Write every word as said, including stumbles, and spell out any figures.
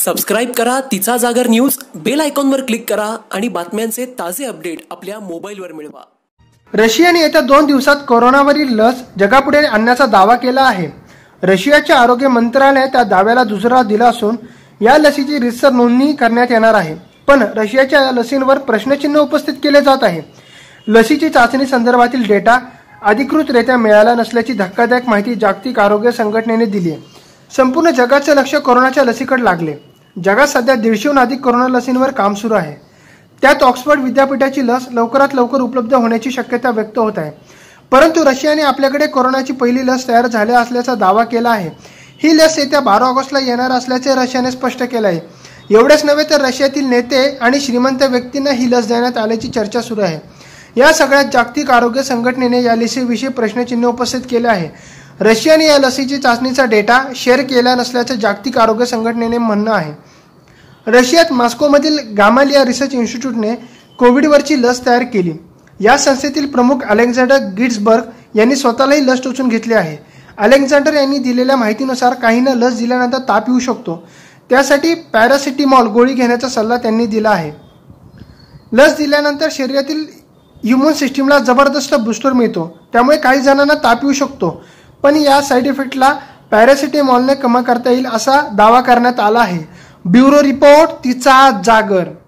Subscribe करा तिचा जागर न्यूज, बेल आयकॉनवर क्लिक करा आणि बातम्यांचे ताजे अपडेट आपल्या मोबाईलवर मिळवा। रशियाने येत्या दोन दिवसात कोरोनावरील लस जगापुढे आणण्याचा दावा केला आहे। रशियाचे आरोग्य मंत्रालय त्या दाव्याला दुजोरा दिला असून या लसीची रितसर नोंदणी करण्यात येणार आहे। पण रशियाच्या या लसींवर प्रश्नचिन्ह उपस्थित केले जात आहे। लसीची चाचणी संदर्भातील डेटा अधिकृतरित्या मिळाला नसल्याची धक्कादायक माहिती जागतिक आरोग्य संघटनेने दिली आहे। संपूर्ण जगाचे लक्ष कोरोनाच्या लसीकडे लागले। जगात सध्या दीडशेहून अधिक कोरोना लसींवर काम सुरू आहे। त्यात ऑक्सफर्ड विद्यापीठाची लस लवकरात लवकर उपलब्ध होण्याची शक्यता व्यक्त होत आहे। परंतु रशियाने आपल्याकडे कोरोनाची पहिली लस तयार झाली असल्याचा दावा केला आहे। ही लस येत्या बारा ऑगस्टला येणार असल्याचे रशियाने स्पष्ट केले आहे। एवढेच नव्हे तर रशियातील नेते आणि श्रीमंत व्यक्तींना ही लस देण्यात आल्याची चर्चा सुरू आहे। या सगळ्यात जागतिक आरोग्य संघटनेने या लसीविषयी प्रश्नचिन्ह उपस्थित केले आहे। रशियाने या लसीची चाचणीचा डेटा शेअर केला नसल्याचे जागतिक आरोग्य संघटनेने म्हणणं आहे। रशियात मॉस्कोमधील गामालिया रिसर्च इन्स्टिट्यूटने कोविडवरची लस तयार केली। या संस्थेतील प्रमुख अलेक्झांडर गिट्सबर्ग यांनी स्वतःला ही लस टोचून घेतली आहे। अलेक्झांडर यांनी दिलेल्या माहितीनुसार काहींना लस दिल्यानंतर ताप येऊ शकतो, त्यासाठी पॅरासिटामॉल गोळी घेण्याचा सल्ला त्यांनी दिला आहे। लस दिल्यानंतर शरीरातील इम्यून सिस्टीमला जबरदस्त बूस्टर मिळतो, त्यामुळे काही जणांना ताप येऊ शकतो, पण या साइड इफेक्टला पॅरासिटामॉलने कमी करता येईल असा दावा करण्यात आला आहे। ब्युरो रिपोर्ट तिचा जागर।